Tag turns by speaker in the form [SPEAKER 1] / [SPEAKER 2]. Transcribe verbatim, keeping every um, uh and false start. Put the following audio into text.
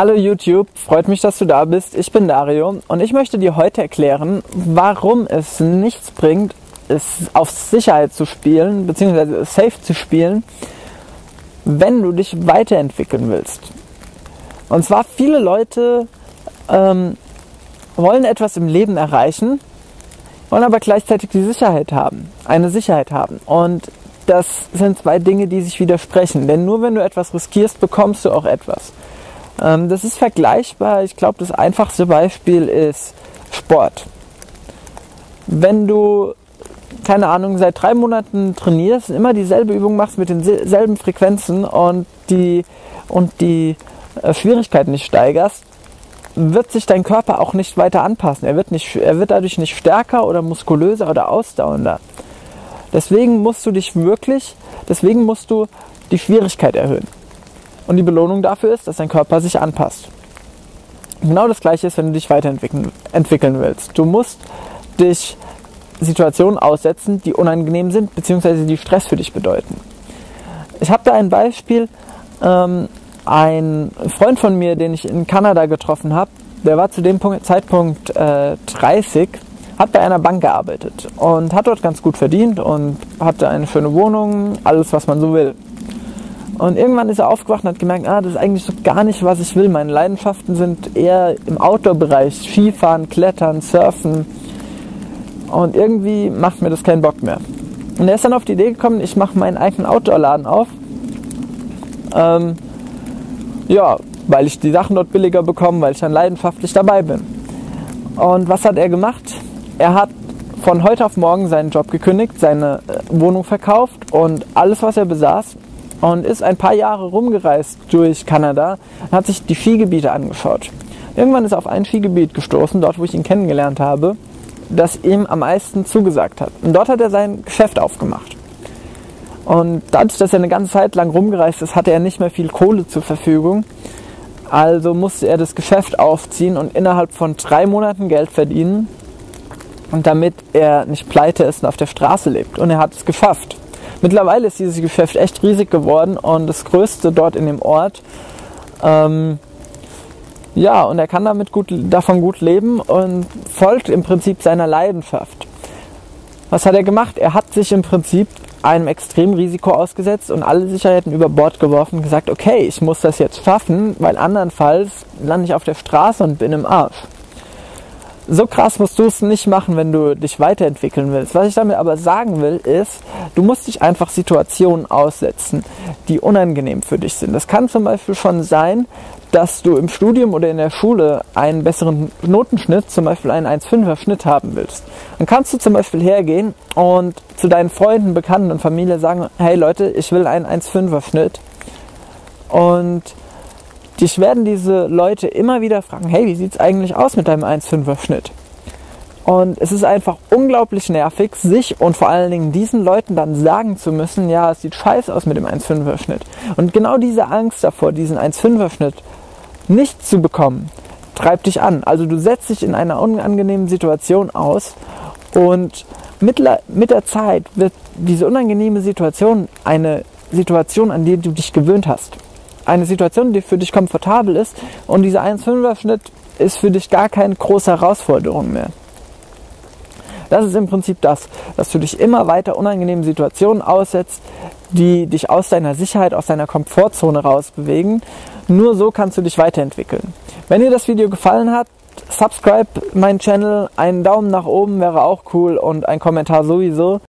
[SPEAKER 1] Hallo YouTube, freut mich, dass du da bist. Ich bin Dario und ich möchte dir heute erklären, warum es nichts bringt, es auf Sicherheit zu spielen, beziehungsweise safe zu spielen, wenn du dich weiterentwickeln willst. Und zwar viele Leute ähm, wollen etwas im Leben erreichen, wollen aber gleichzeitig die Sicherheit haben, eine Sicherheit haben. Und das sind zwei Dinge, die sich widersprechen. Denn nur wenn du etwas riskierst, bekommst du auch etwas. Ähm, das ist vergleichbar. Ich glaube, das einfachste Beispiel ist Sport. Wenn du, keine Ahnung, seit drei Monaten trainierst, immer dieselbe Übung machst mit denselben Frequenzen und die, und die äh, Schwierigkeit nicht steigerst, wird sich dein Körper auch nicht weiter anpassen. Er wird, nicht, er wird dadurch nicht stärker oder muskulöser oder ausdauernder. Deswegen musst du dich wirklich, deswegen musst du die Schwierigkeit erhöhen. Und die Belohnung dafür ist, dass dein Körper sich anpasst. Genau das Gleiche ist, wenn du dich weiterentwickeln entwickeln willst. Du musst dich Situationen aussetzen, die unangenehm sind, beziehungsweise die Stress für dich bedeuten. Ich habe da ein Beispiel. Ähm, ein Freund von mir, den ich in Kanada getroffen habe, der war zu dem Punkt, Zeitpunkt äh, dreißig, hat bei einer Bank gearbeitet und hat dort ganz gut verdient und hatte eine schöne Wohnung, alles was man so will. Und irgendwann ist er aufgewacht und hat gemerkt, ah, das ist eigentlich so gar nicht, was ich will. Meine Leidenschaften sind eher im Outdoor-Bereich, Skifahren, Klettern, Surfen. Und irgendwie macht mir das keinen Bock mehr. Und er ist dann auf die Idee gekommen, ich mache meinen eigenen Outdoor-Laden auf. Ähm, ja, weil ich die Sachen dort billiger bekomme, weil ich dann leidenschaftlich dabei bin. Und was hat er gemacht? Er hat von heute auf morgen seinen Job gekündigt, seine Wohnung verkauft und alles, was er besaß, und ist ein paar Jahre rumgereist durch Kanada und hat sich die Skigebiete angeschaut. Irgendwann ist er auf ein Skigebiet gestoßen, dort wo ich ihn kennengelernt habe, das ihm am meisten zugesagt hat. Und dort hat er sein Geschäft aufgemacht. Und dadurch, dass er eine ganze Zeit lang rumgereist ist, hatte er nicht mehr viel Kohle zur Verfügung. Also musste er das Geschäft aufziehen und innerhalb von drei Monaten Geld verdienen. Und damit er nicht pleite ist und auf der Straße lebt. Und er hat es geschafft. Mittlerweile ist dieses Geschäft echt riesig geworden und das größte dort in dem Ort. Ähm, ja, und er kann damit gut, davon gut leben und folgt im Prinzip seiner Leidenschaft. Was hat er gemacht? Er hat sich im Prinzip einem Extremrisiko ausgesetzt und alle Sicherheiten über Bord geworfen und gesagt, okay, ich muss das jetzt schaffen, weil andernfalls lande ich auf der Straße und bin im Arsch. So krass musst du es nicht machen, wenn du dich weiterentwickeln willst. Was ich damit aber sagen will, ist, du musst dich einfach Situationen aussetzen, die unangenehm für dich sind. Das kann zum Beispiel schon sein, dass du im Studium oder in der Schule einen besseren Notenschnitt, zum Beispiel einen eins Komma fünfer Schnitt haben willst. Dann kannst du zum Beispiel hergehen und zu deinen Freunden, Bekannten und Familie sagen, hey Leute, ich will einen eins Komma fünfer Schnitt. Und dich werden diese Leute immer wieder fragen, hey, wie sieht es eigentlich aus mit deinem eins Komma fünfer Schnitt? Und es ist einfach unglaublich nervig, sich und vor allen Dingen diesen Leuten dann sagen zu müssen, ja, es sieht scheiße aus mit dem eins Komma fünfer Schnitt. Und genau diese Angst davor, diesen eins Komma fünfer Schnitt nicht zu bekommen, treibt dich an. Also du setzt dich in einer unangenehmen Situation aus und mit, mit der Zeit wird diese unangenehme Situation eine Situation, an die du dich gewöhnt hast. Eine Situation, die für dich komfortabel ist und dieser eins Komma fünfer Schnitt ist für dich gar keine große Herausforderung mehr. Das ist im Prinzip das, dass du dich immer weiter unangenehmen Situationen aussetzt, die dich aus deiner Sicherheit, aus deiner Komfortzone rausbewegen. Nur so kannst du dich weiterentwickeln. Wenn dir das Video gefallen hat, subscribe meinen Channel, einen Daumen nach oben wäre auch cool und ein Kommentar sowieso.